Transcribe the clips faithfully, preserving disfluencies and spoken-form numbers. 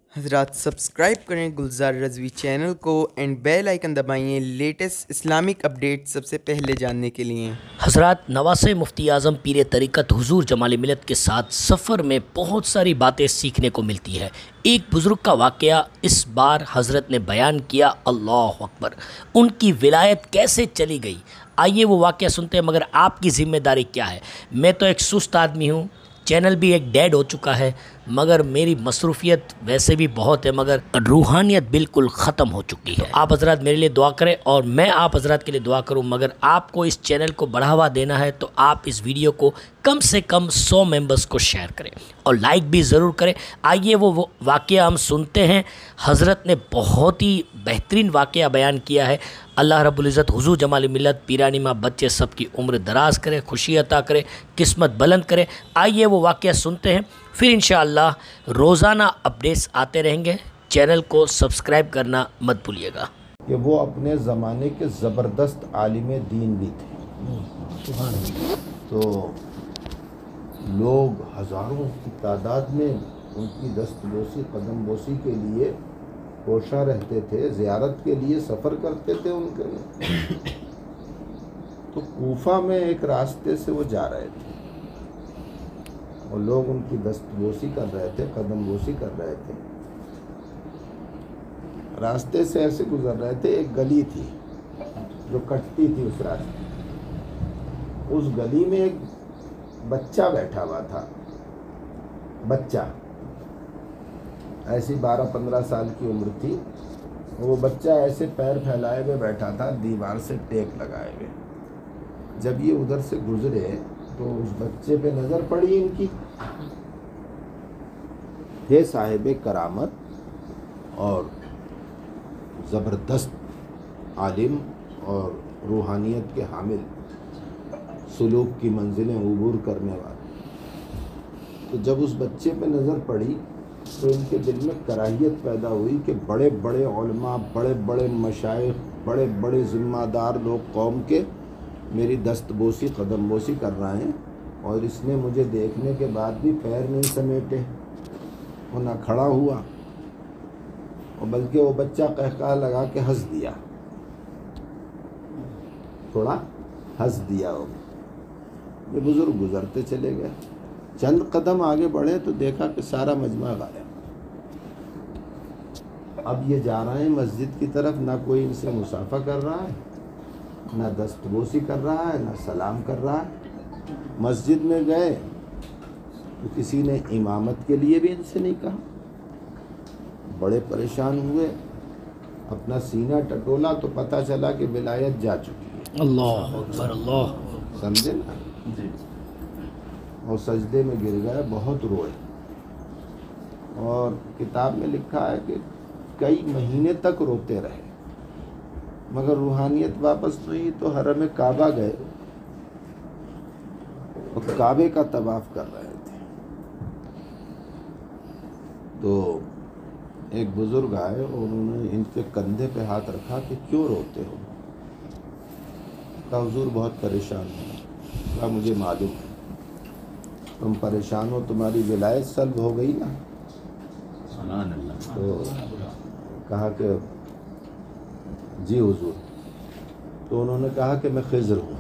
حضرات سبسکرائب کریں گلزار رضوی چینل کو اینڈ بیل آئیکن دبائیں لیٹسٹ اسلامک اپڈیٹ سب سے پہلے جاننے کے لیے۔ حضرات نواسہ مفتی اعظم پیر طریقت حضور جمال ملت کے ساتھ سفر میں بہت ساری باتیں سیکھنے کو ملتی ہے۔ ایک بزرگ کا واقعہ اس بار حضرت نے بیان کیا، اللہ اکبر، ان کی ولایت کیسے چلی گئی۔ آئیے وہ واقعہ سنتے ہیں، مگر آپ کی ذمہ داری کیا ہے؟ میں تو ایک سست آدمی ہوں، چینل بھی ایک ڈیڈ ہو چکا ہے، مگر میری مصروفیت ویسے بھی بہت ہے، مگر روحانیت بالکل ختم ہو چکی ہے۔ آپ حضرات میرے لیے دعا کریں اور میں آپ حضرات کے لیے دعا کروں، مگر آپ کو اس چینل کو بڑھاوا دینا ہے تو آپ اس ویڈیو کو کم سے کم سو ممبرز کو شیئر کریں اور لائک بھی ضرور کریں۔ آئیے وہ واقعہ ہم سنتے ہیں۔ حضرت نے بہت ہی بہترین واقعہ بیان کیا ہے۔ اللہ رب العزت حضور جمال ملت پیرانی ماں بچے سب کی عمر دراز کرے، خوشی عطا کرے، قسمت بلند کرے۔ آئیے وہ واقعہ سنتے ہیں، پھر انشاءاللہ روزانہ اپڈیٹس آتے رہیں گے۔ چینل کو سبسکرائب کرنا مت بھولیے گا۔ کہ وہ اپنے زمانے کے زبردست عالم دین بھی تھے، تو لوگ ہزاروں کی تعداد میں ان کی دست بوسی قدم بوسی کے لیے کوشاں رہتے تھے، زیارت کے لیے سفر کرتے تھے ان کے لیے۔ تو کوفہ میں ایک راستے سے وہ جا رہے تھے اور لوگ ان کی دست بوسی کر رہے تھے، قدم بوسی کر رہے تھے۔ راستے سے ایسے گزر رہے تھے، ایک گلی تھی جو کٹتی تھی اس راستے۔ اس گلی میں ایک بچہ بیٹھا ہوا تھا، بچہ ایسی بارہ پندرہ سال کی عمر تھی۔ وہ بچہ ایسے پیر پھیلائے ہوئے بیٹھا تھا، دیوار سے ٹیک لگائے ہوئے۔ جب یہ ادھر سے گزرے تو اس بچے پہ نظر پڑی ان کی، تھے صاحب کرامت اور زبردست عالم اور روحانیت کے حامل، سلوک کی منزلیں عبور کرنے والے۔ تو جب اس بچے پہ نظر پڑی تو ان کے دل میں کراہیت پیدا ہوئی کہ بڑے بڑے علماء، بڑے بڑے مشائخ، بڑے بڑے ذمہ دار لوگ قوم کے میری دست بوسی قدم بوسی کر رہے ہیں اور اس نے مجھے دیکھنے کے بعد بھی پیر نہیں سمیٹے، وہ نہ کھڑا ہوا، اور بلکہ وہ بچہ قہقہہ لگا کے ہنس دیا، تھوڑا ہنس دیا۔ وہ یہ بزرگ گزرتے چلے گئے، چند قدم آگے بڑھے تو دیکھا کہ سارا مجمع غائب۔ اب یہ جا رہے ہیں مسجد کی طرف، نہ کوئی ان سے مصافحہ کر رہا ہے، نہ دست بوسی کر رہا ہے، نہ سلام کر رہا ہے۔ مسجد میں گئے تو کسی نے امامت کے لیے بھی ان سے نہیں کہا، بڑے پریشان ہوئے، اپنا سینہ ٹٹولا تو پتہ چلا کہ ولایت جا چکی ہے۔ اللہ اکبر، اللہ سمجھے نا؟ اور سجدے میں گر گئے، بہت روئے، اور کتاب میں لکھا ہے کہ کئی مہینے تک روتے رہے، مگر روحانیت واپس نہیں۔ تو حرم کعبہ گئے اور کعبے کا طواف کر رہے تھے، تو ایک بزرگ آئے اور انہوں نے ان کے کندھے پہ ہاتھ رکھا کہ کیوں روتے ہو؟ کہا حضور بہت پریشان ہوں۔ کہا مجھے معلوم ہے تم پریشان ہو، تمہاری ولایت سلب ہو گئی نا۔ تو کہا کہ جی حضور۔ تو انہوں نے کہا کہ میں خضر ہوں۔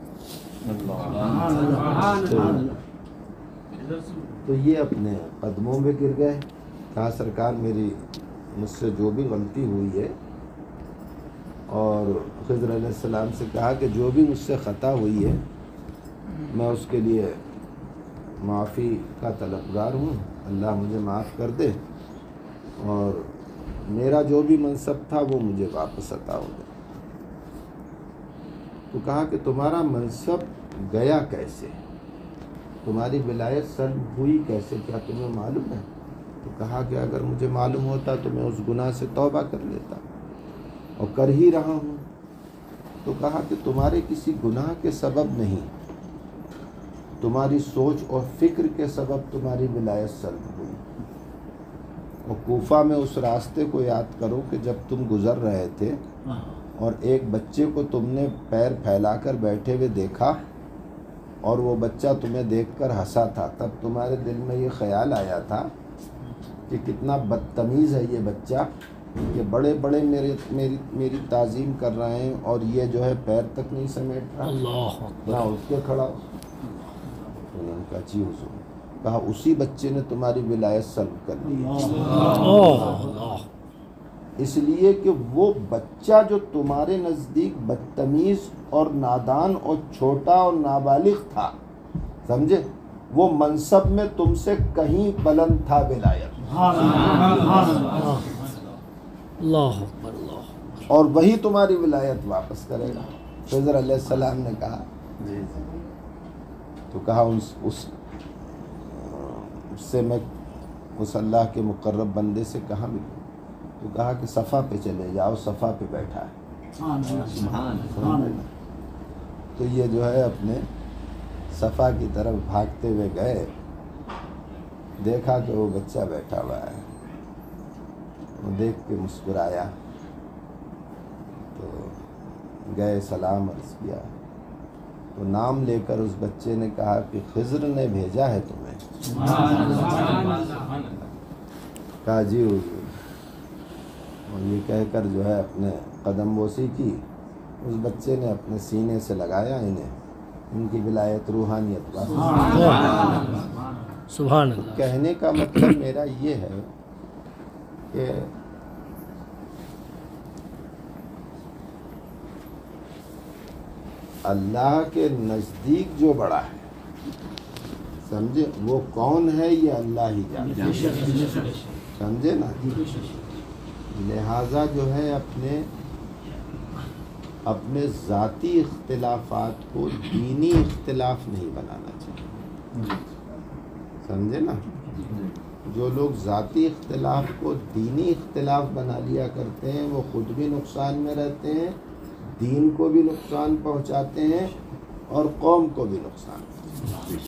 تو یہ اپنے قدموں میں گر گئے، کہا سرکار میری مجھ سے جو بھی غلطی ہوئی ہے، اور خضر علیہ السلام سے کہا کہ جو بھی مجھ سے خطا ہوئی ہے میں اس کے لیے معافی کا طلبگار ہوں، اللہ مجھے معاف کر دے، اور میرا جو بھی منصب تھا وہ مجھے واپس عطا ہو جائے۔ تو کہا کہ تمہارا منصب گیا کیسے، تمہاری ولایت سلب ہوئی کیسے، کیا تمہیں معلوم ہے؟ تو کہا کہ اگر مجھے معلوم ہوتا تو میں اس گناہ سے توبہ کر لیتا، اور کر ہی رہا ہوں۔ تو کہا کہ تمہارے کسی گناہ کے سبب نہیں، تمہاری سوچ اور فکر کے سبب تمہاری ولایت سلب ہوئی۔ اور کوفہ میں اس راستے کو یاد کرو کہ جب تم گزر رہے تھے اور ایک بچے کو تم نے پیر پھیلا کر بیٹھے ہوئے دیکھا اور وہ بچہ تمہیں دیکھ کر ہنسا تھا، تب تمہارے دل میں یہ خیال آیا تھا کہ کتنا بدتمیز ہے یہ بچہ کہ بڑے بڑے میرے میری میری تعظیم کر رہے ہیں اور یہ جو ہے پیر تک نہیں سمیٹ رہا، اللہ نہ اٹھ کے کھڑا ہو۔ انہوں نے کہا جی حضور، کہا اسی بچے نے تمہاری ولایت سلب کر لی، اللہ اس لیے کہ وہ بچہ جو تمہارے نزدیک بدتمیز اور نادان اور چھوٹا اور نابالغ تھا، سمجھے، وہ منصب میں تم سے کہیں بلند تھا ولایت، اللہ اکبر اللہ۔ اور وہی تمہاری ولایت واپس کرے گا۔ خضر علیہ السلام نے کہا تو کہا اس اس اس سے میں اس اللہ کے مقرب بندے سے کہاں ملوں؟ تو کہا کہ صفا پہ چلے جاؤ، صفا پہ بیٹھا ہے۔ تو یہ جو ہے اپنے صفا کی طرف بھاگتے ہوئے گئے، دیکھا کہ وہ بچہ بیٹھا ہوا ہے، وہ دیکھ کے مسکرایا، تو گئے سلام عرض کیا، تو نام لے کر اس بچے نے کہا کہ خضر نے بھیجا ہے تمہیں؟ کہا جی حضور، اور یہ کہہ کر جو ہے اپنے قدم بوسی کی، اس بچے نے اپنے سینے سے لگایا انہیں، ان کی ولایت روحانیت واپس۔ سبحان اللہ۔ کہنے کا مطلب میرا یہ ہے کہ اللہ کے نزدیک جو بڑا ہے، سمجھے، وہ کون ہے یہ اللہ ہی جانتا ہے، سمجھے نا۔ لہٰذا جو ہے اپنے اپنے ذاتی اختلافات کو دینی اختلاف نہیں بنانا چاہیے، سمجھے نا۔ جو لوگ ذاتی اختلاف کو دینی اختلاف بنا لیا کرتے ہیں، وہ خود بھی نقصان میں رہتے ہیں، دین کو بھی نقصان پہنچاتے ہیں اور قوم کو بھی نقصان